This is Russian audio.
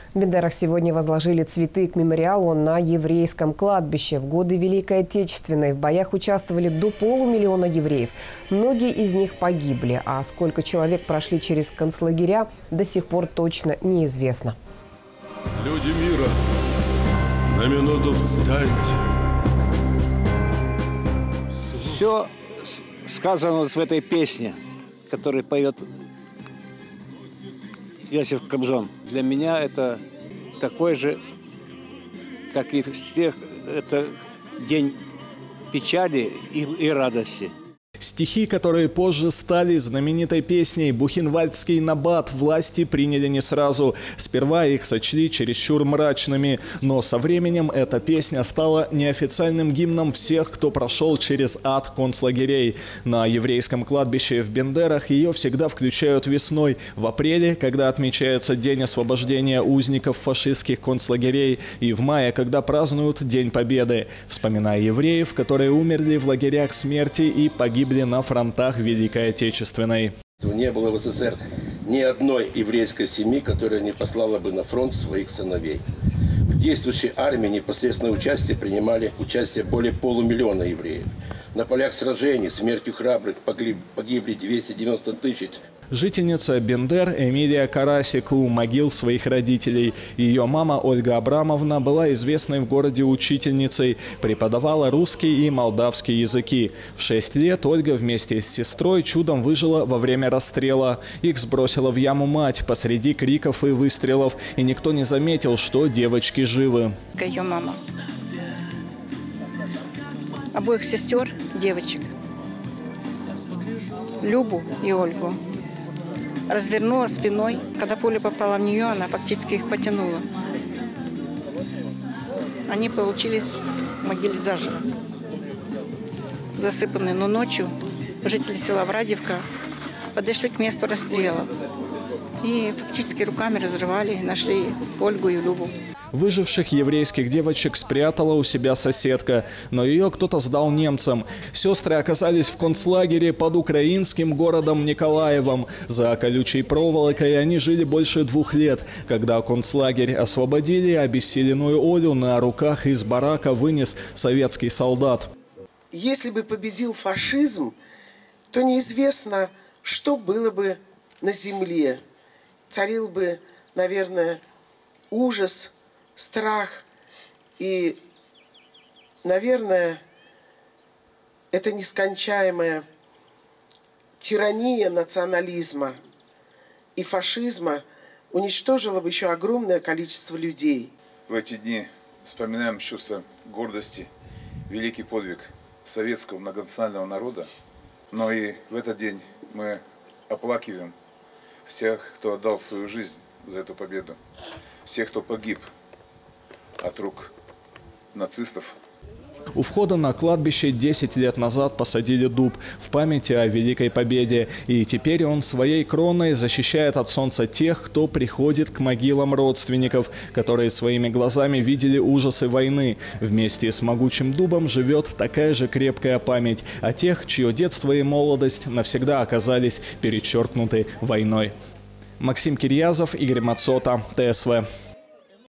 В Бендерах сегодня возложили цветы к мемориалу на еврейском кладбище. В годы Великой Отечественной в боях участвовали до 500 000 евреев. Многие из них погибли, а сколько человек прошли через концлагеря, до сих пор точно неизвестно. Люди мира, на минуту встаньте. Все сказано в этой песне, которую поет Иосиф Кобзон. Для меня это такой же, как и всех, это день печали и радости. Стихи, которые позже стали знаменитой песней «Бухенвальдский набат», власти приняли не сразу. Сперва их сочли чересчур мрачными, но со временем эта песня стала неофициальным гимном всех, кто прошел через ад концлагерей. На еврейском кладбище в Бендерах ее всегда включают весной, в апреле, когда отмечается День освобождения узников фашистских концлагерей, и в мае, когда празднуют День Победы, вспоминая евреев, которые умерли в лагерях смерти и погибли на фронтах Великой Отечественной. Не было в СССР ни одной еврейской семьи, которая не послала бы на фронт своих сыновей. В действующей армии непосредственное участие принимали более 500 000 евреев. На полях сражений смертью храбрых погибли 290 000. Жительница Бендер Эмилия Карасик у могил своих родителей. Ее мама Ольга Абрамовна была известной в городе учительницей, преподавала русский и молдавский языки. В 6 лет Ольга вместе с сестрой чудом выжила во время расстрела. Их сбросила в яму мать посреди криков и выстрелов, и никто не заметил, что девочки живы. Ее мама. Обоих сестер, девочек, Любу и Ольгу, развернула спиной. Когда пуля попала в нее, она фактически их потянула. Они получились в могиле заживо, засыпанные. Но ночью жители села Врадевка подошли к месту расстрела и фактически руками разрывали и нашли Ольгу и Любу. Выживших еврейских девочек спрятала у себя соседка, но ее кто-то сдал немцам. Сестры оказались в концлагере под украинским городом Николаевом. За колючей проволокой они жили больше 2 лет. Когда концлагерь освободили, обессиленную Олю на руках из барака вынес советский солдат. Если бы победил фашизм, то неизвестно, что было бы на земле. Царил бы, наверное, ужас, страх и, наверное, это нескончаемая тирания национализма и фашизма уничтожила бы еще огромное количество людей. В эти дни вспоминаем чувство гордости, великий подвиг советского многонационального народа, но и в этот день мы оплакиваем всех, кто отдал свою жизнь за эту победу, всех, кто погиб от рук нацистов. У входа на кладбище 10 лет назад посадили дуб в память о Великой Победе. И теперь он своей кроной защищает от солнца тех, кто приходит к могилам родственников, которые своими глазами видели ужасы войны. Вместе с могучим дубом живет такая же крепкая память о тех, чье детство и молодость навсегда оказались перечеркнуты войной. Максим Кирьязов, Игорь Мацота, ТСВ.